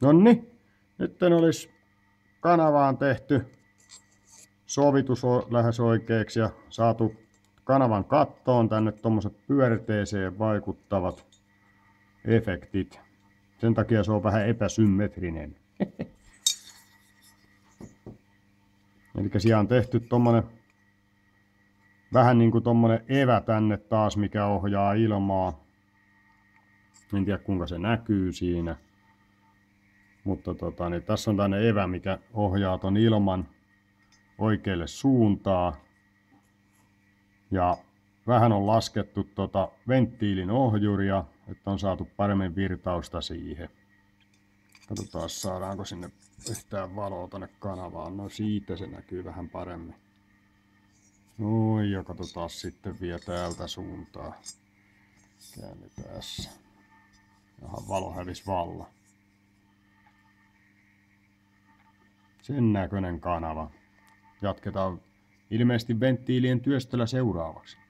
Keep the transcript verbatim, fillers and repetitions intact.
Nonni, nyt olisi kanavaan tehty sovitus lähes oikeaksi ja saatu kanavan kattoon tänne tommoset pyörteeseen vaikuttavat efektit. Sen takia se on vähän epäsymmetrinen. Eli siellä on tehty tommonen vähän niinku tommonen evä tänne taas, mikä ohjaa ilmaa. En tiedä kuinka se näkyy siinä. Mutta tota, niin tässä on tänne evä, mikä ohjaa ton ilman oikealle suuntaan. Ja vähän on laskettu tota venttiilin ohjuria, että on saatu paremmin virtausta siihen. Katsotaan saadaanko sinne yhtään valoa tonne kanavaan. No siitä se näkyy vähän paremmin. Noin, ja katsotaan sitten vielä täältä suuntaan. Käännetään tässä. Jaha, valo hävisi vallan. Sen näköinen kanava. Jatketaan ilmeisesti venttiilien työstöllä seuraavaksi.